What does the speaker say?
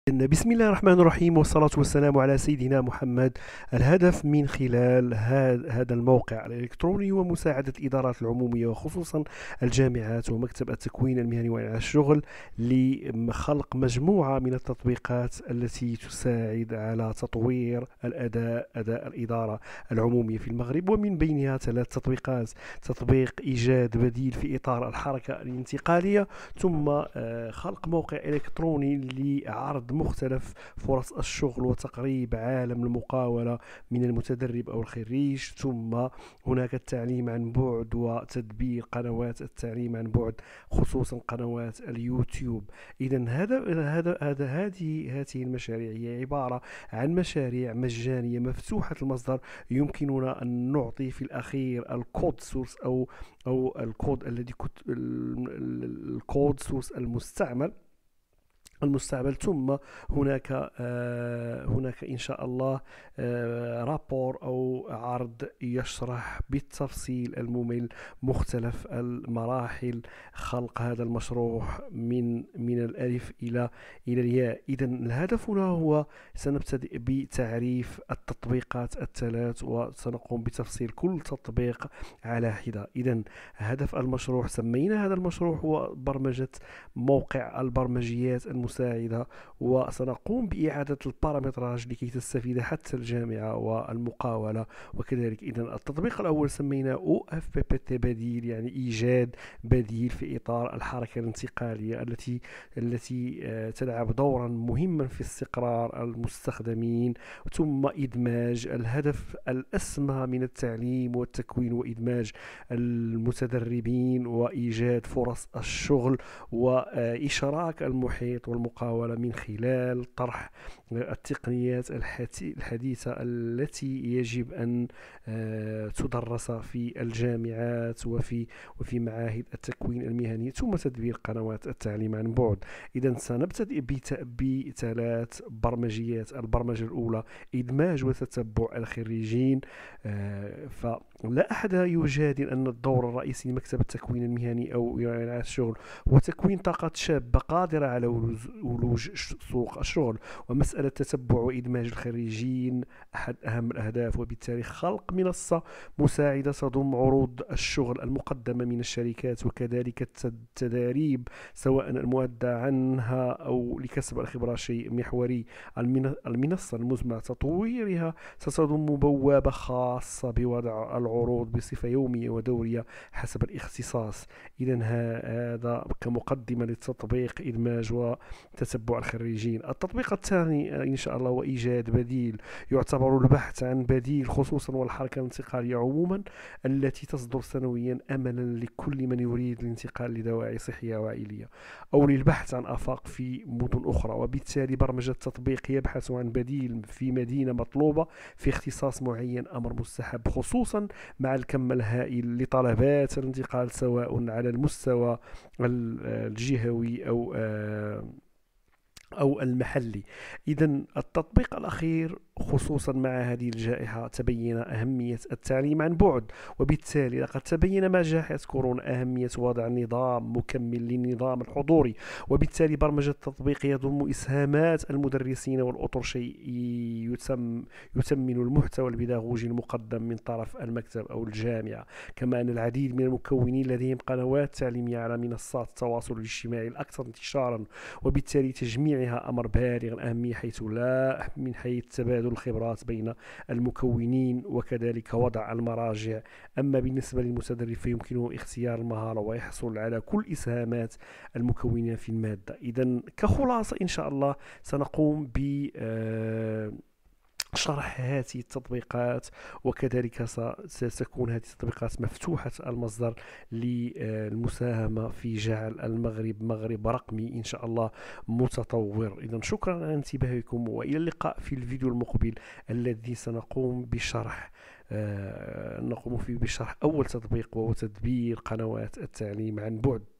بسم الله الرحمن الرحيم، والصلاة والسلام على سيدنا محمد. الهدف من خلال هذا الموقع الإلكتروني ومساعدة الإدارات العمومية وخصوصا الجامعات ومكتب التكوين المهني وإعلان الشغل لخلق مجموعة من التطبيقات التي تساعد على تطوير أداء الإدارة العمومية في المغرب. ومن بينها 3 تطبيقات: تطبيق إيجاد بديل في إطار الحركة الانتقالية، ثم خلق موقع إلكتروني لعرض مختلف فرص الشغل وتقريب عالم المقاولة من المتدرب أو الخريج، ثم هناك التعليم عن بعد وتدبير قنوات التعليم عن بعد خصوصا قنوات اليوتيوب. إذا هذه المشاريع هي عبارة عن مشاريع مجانية مفتوحة المصدر، يمكننا أن نعطي في الأخير الكود سورس أو الكود الذي الكود سورس المستعمل. ثم هناك إن شاء الله رابور أو عرض يشرح بالتفصيل الممل مختلف المراحل خلق هذا المشروع من الألف إلى الياء. إذا الهدف هنا هو سنبتدئ بتعريف التطبيقات ال3 وسنقوم بتفصيل كل تطبيق على حدة. إذا هدف المشروع، سمينا هذا المشروع هو برمجة موقع البرمجيات المساعدة، وسنقوم بإعادة البارامتراج لكي تستفيد حتى الجامعة والمقاولة وكذلك. إذا التطبيق الأول سميناه OFPPT بديل، يعني إيجاد بديل في إطار الحركة الانتقالية التي تلعب دورا مهما في استقرار المستخدمين، ثم إدماج الهدف الأسمى من التعليم والتكوين وإدماج المتدربين وإيجاد فرص الشغل وإشراك المحيط والمقاولة من خلال طرح التقنيات الحديثة التي يجب أن تدرس في الجامعات وفي معاهد التكوين المهني، ثم تدبير قنوات التعليم عن بعد. إذا سنبتدئ ب3 برمجيات. البرمجة الأولى إدماج وتتبع الخريجين. فلا أحد يجادل أن الدور الرئيسي لمكتب التكوين المهني أو إعلان الشغل هو تكوين طاقة شابة قادرة على ولوج سوق الشغل، ومسألة تتبع وإدماج الخريجين أحد أهم الأهداف. وبالتالي خلق منصة مساعدة تضم عروض الشغل المقدمة من الشركات وكذلك التداريب سواء المؤدى عنها أو لكسب الخبرة شيء محوري. المنصة المزمع تطويرها ستضم بوابة خاصة بوضع العروض بصفة يومية ودورية حسب الاختصاص. إذا هذا كمقدمة للتطبيق إدماج وتتبع الخريجين. التطبيق الثاني إن شاء الله هو إيجاد بديل. يعتبر البحث عن بديل خصوصا والحركة الانتقالية عموما التي تصدر سنويا أملا لكل من يريد الانتقال لدواعي صحية وعائلية أو للبحث عن آفاق في مدن أخرى. وبالتالي برمجة تطبيق يبحث عن بديل في مدينة مطلوبة في اختصاص معين أمر مستحب، خصوصا مع الكم الهائل لطلبات الانتقال سواء على المستوى الجهوي أو المحلي. إذا التطبيق الأخير خصوصا مع هذه الجائحة تبين أهمية التعليم عن بعد، وبالتالي لقد تبين مع جائحة كورونا أهمية وضع نظام مكمل للنظام الحضوري. وبالتالي برمجة التطبيق يضم إسهامات المدرسين والأطرشي يتمن المحتوى البيداغوجي المقدم من طرف المكتب أو الجامعة، كما أن العديد من المكونين لديهم قنوات تعليمية على منصات التواصل الاجتماعي الأكثر انتشارا، وبالتالي تجميعها أمر بالغ الأهمية حيث لا من حيث تبادل الخبرات بين المكونين وكذلك وضع المراجع. أما بالنسبة للمتدرب فيمكنه اختيار المهارة ويحصل على كل إسهامات المكونين في المادة. إذا كخلاصة إن شاء الله سنقوم ب شرح هذه التطبيقات، وكذلك ستكون هذه التطبيقات مفتوحة المصدر للمساهمة في جعل المغرب مغرب رقمي إن شاء الله متطور. إذا شكرا على انتباهكم، وإلى اللقاء في الفيديو المقبل الذي نقوم فيه بشرح أول تطبيق وهو تدبير قنوات التعليم عن بعد.